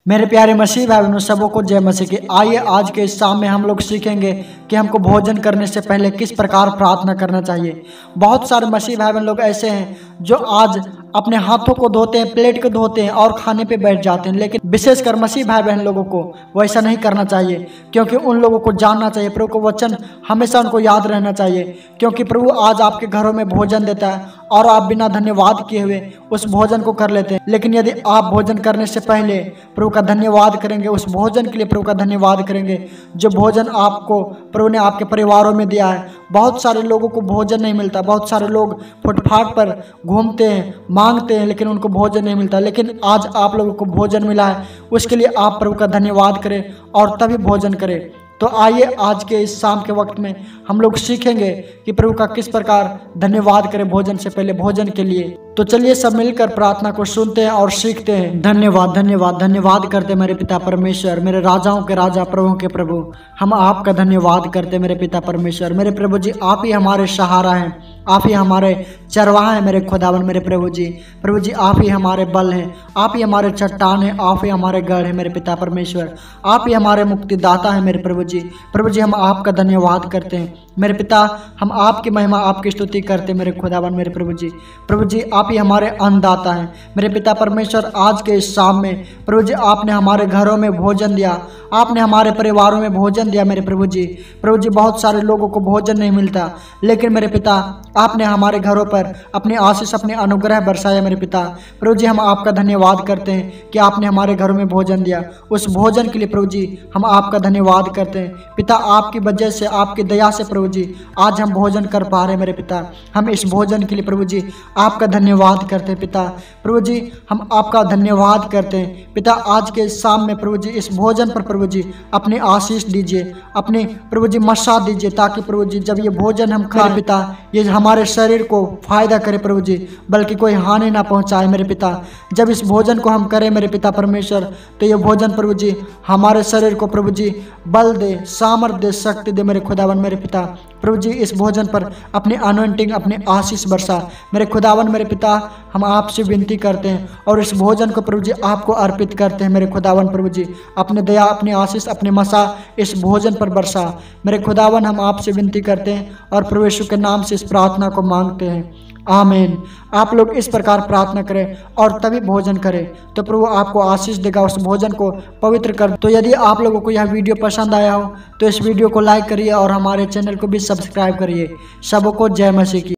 मेरे प्यारे मसीह भाई बहनों, सबों को जय मसीह की। आइए आज के इस शाम में हम लोग सीखेंगे कि हमको भोजन करने से पहले किस प्रकार प्रार्थना करना चाहिए। बहुत सारे मसीह भाई बहन लोग ऐसे हैं जो आज अपने हाथों को धोते हैं, प्लेट को धोते हैं और खाने पे बैठ जाते हैं, लेकिन विशेषकर मसीह भाई बहन लोगों को वैसा नहीं करना चाहिए, क्योंकि उन लोगों को जानना चाहिए, प्रभु को वचन हमेशा उनको याद रहना चाहिए, क्योंकि प्रभु आज आपके घरों में भोजन देता है और आप बिना धन्यवाद किए हुए उस भोजन को कर लेते हैं। लेकिन यदि आप भोजन करने से पहले प्रभु का धन्यवाद करेंगे, उस भोजन के लिए प्रभु का धन्यवाद करेंगे जो भोजन आपको प्रभु ने आपके परिवारों में दिया है। बहुत सारे लोगों को भोजन नहीं मिलता, बहुत सारे लोग फुटपाथ पर घूमते हैं, मांगते हैं, लेकिन उनको भोजन नहीं मिलता। लेकिन आज आप लोगों को भोजन मिला है, उसके लिए आप प्रभु का धन्यवाद करें और तभी भोजन करें। तो आइए आज के इस शाम के वक्त में हम लोग सीखेंगे कि प्रभु का किस प्रकार धन्यवाद करें भोजन से पहले, भोजन के लिए। तो चलिए सब मिलकर प्रार्थना को सुनते हैं और सीखते हैं। धन्यवाद धन्यवाद धन्यवाद करते मेरे पिता परमेश्वर, मेरे राजाओं के राजा, प्रभुओं के प्रभु, हम आपका धन्यवाद करते मेरे पिता परमेश्वर। मेरे प्रभु जी, आप ही हमारे सहारा हैं, आप ही हमारे चरवाहा हैं मेरे खुदावन। मेरे प्रभु जी आप ही हमारे बल हैं, आप ही हमारे चट्टान हैं, आप ही हमारे गढ़ हैं मेरे पिता परमेश्वर, आप ही हमारे मुक्तिदाता हैं मेरे प्रभु जी हम आपका धन्यवाद करते हैं मेरे पिता। हम आपकी महिमा, आपकी स्तुति करते हैं मेरे खुदावन। मेरे प्रभु जी आप ही हमारे अन्नदाता हैं मेरे पिता परमेश्वर। आज के इस शाम में प्रभु जी आपने हमारे घरों में भोजन दिया, आपने हमारे परिवारों में भोजन दिया मेरे प्रभु जी बहुत सारे लोगों को भोजन नहीं मिलता, लेकिन मेरे पिता आपने हमारे घरों पर अपनी आशीष, अपने अनुग्रह बरसाया मेरे पिता। प्रभु जी हम आपका धन्यवाद करते हैं कि आपने हमारे घरों में भोजन दिया। उस भोजन के लिए प्रभु जी हम आपका धन्यवाद करते हैं पिता। आपकी वजह से, आपकी दया से प्रभु जी आज हम भोजन कर पा रहे हैं मेरे पिता। हम इस भोजन के लिए प्रभु जी आपका धन्यवाद करते हैं पिता। प्रभु जी हम आपका धन्यवाद करते हैं पिता। आज के शाम में प्रभु जी इस भोजन पर प्रभु जी अपनी आशीष दीजिए, अपने प्रभु जी मशा दीजिए, ताकि प्रभु जी जब ये भोजन हम खाएं पिता, ये हमारे शरीर को फायदा करे प्रभु जी, बल्कि कोई हानि ना पहुंचाए मेरे पिता। जब इस भोजन को हम करें मेरे पिता परमेश्वर, तो ये भोजन प्रभु जी हमारे शरीर को प्रभु जी बल दे, सामर्थ्य दे, शक्ति दे मेरे खुदावन। मेरे पिता प्रभु जी इस भोजन पर अपनी अनॉइंटिंग, अपनी आशीष बरसा मेरे खुदावन। मेरे पिता हम आपसे विनती करते हैं और इस भोजन को प्रभु जी आपको अर्पित करते हैं मेरे खुदावन। प्रभु जी अपने दया, अपनी आशीष, अपने मसा इस भोजन पर बरसा मेरे खुदावन। हम आपसे विनती करते हैं और प्रभु यीशु के नाम से इस प्रार्थना को मांगते हैं, आमीन। आप लोग इस प्रकार प्रार्थना करें और तभी भोजन करें, तो प्रभु आपको आशीष देगा, उस भोजन को पवित्र कर। तो यदि आप लोगों को यह वीडियो पसंद आया हो तो इस वीडियो को लाइक करिए और हमारे चैनल को भी सब्सक्राइब करिए। सबको जय मसीह की।